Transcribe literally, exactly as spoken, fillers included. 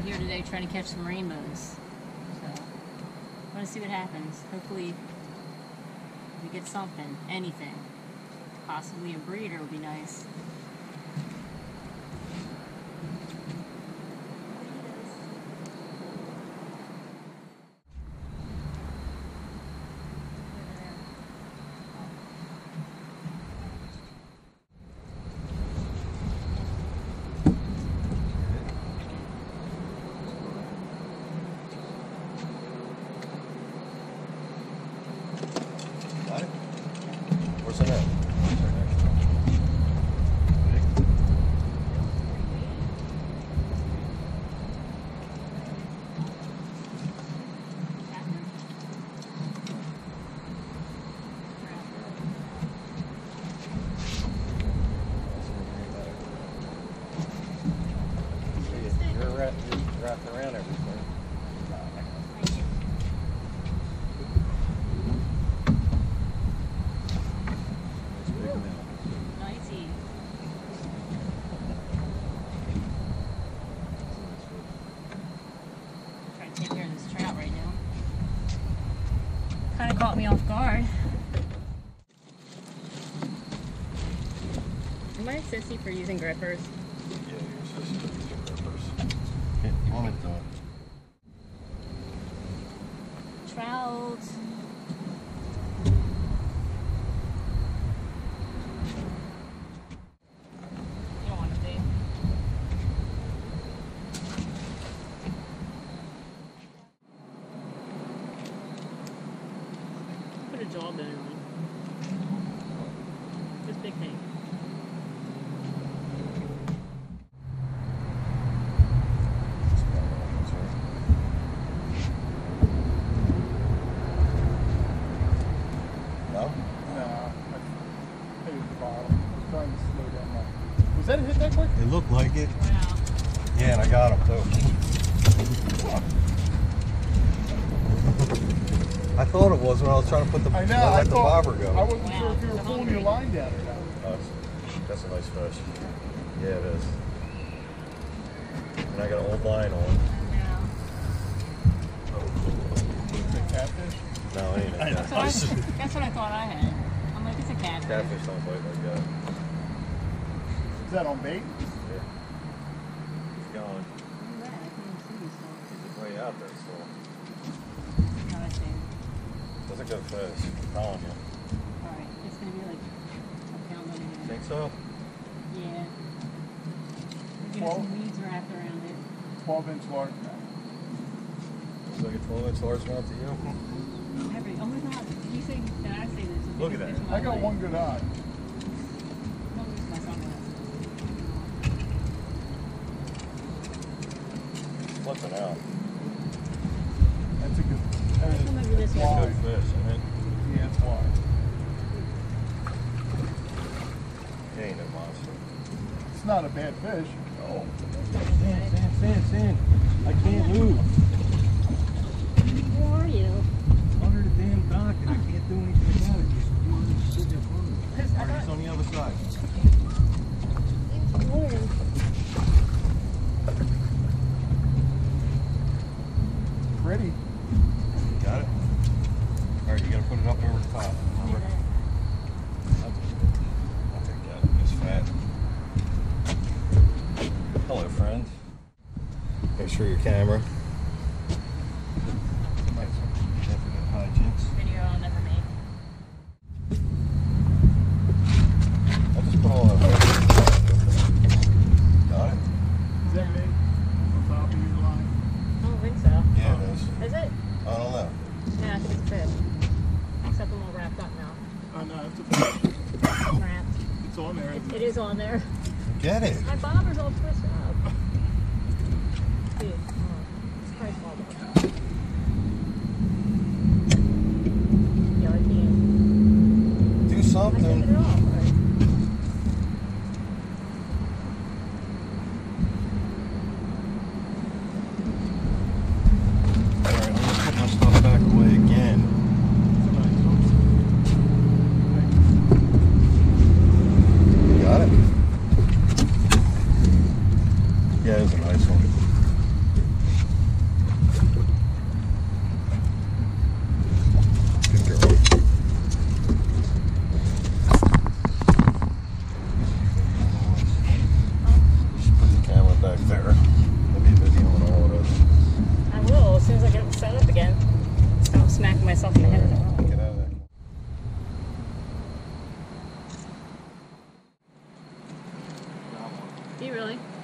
out here today trying to catch some rainbows. So, I want to see what happens. Hopefully, we get something, anything. Possibly a breeder would be nice. Where's it at? You're wrapping around everything. Take care of this trout right now. Kind of caught me off guard. Am I a sissy for using grippers? Yeah, you're a sissy for using grippers. Can't want it though. Trout. You don't want to be. Put a jawbone on. This big thing. No? No, I hit the bottom. I was trying to slow down my... Was that a hit that quick? It looked like it. Wow. Yeah, and I got him too. I thought it was when I was trying to put the, I know, let I the thought, bobber go. I wasn't Wow, sure if you were it's pulling hungry. your line down or not. Oh, that's a nice fish. Yeah, it is. And I got an old line on. Now. Is it catfish? No, it ain't a That's what, I, catfish. that's what I thought I had. I'm like, it's a catfish. Catfish don't bite like that. Is that on bait? Yeah. He's going. Look at that, I can't even see these things. He's way out there still. Oh, I see. That's a good fish. I'm telling you. Alright, it's gonna be like a pound on here. Think so? Yeah. We're getting Well- some weeds wrapped around it. twelve inch large now. Looks like a twelve inch large mouth to you. Every, oh my god, you say that I say this. Look at that. I got one good eye. Don't lose my sunglasses. Flipping out. That's a good. That is, Come over this that's way. wide. Good fish, I mean. Yeah, it's wide. He ain't a monster. It's not a bad fish. Oh. Stand, stand, stand, stand. I can't move. Where are you? Under the damn dock and I can't do anything about it. Just sitting in front of me. Because I Alright, it's thought on the other side. it was warm. Pretty. Got it? Alright, you gotta put it up over the top. Remember? I think that is fat. Hello, friend. Make sure your camera. Definite hijinks. Video I'll never make. I'll just put all that away. Got it? Is that big? On top of your line? I don't think so. Yeah, it is. Is it? I don't know. Yeah, it's just a fish. Except I'm all wrapped up now. Oh no, it's a fish. I'm wrapped. It's on there. It, it is on there. Get it. My bobber's all twisted up. Dude, come on. It's probably small bobber. Yeah, I can't. Do I took it something. off. Right? Alright, I'm gonna put my stuff back away again. Got it? Yeah, it's a nice one. back there. I'll be busy on all of it. I will, as soon as I get it set up again. Stop smacking myself in the head with it wrong. Get out of there. Do you really?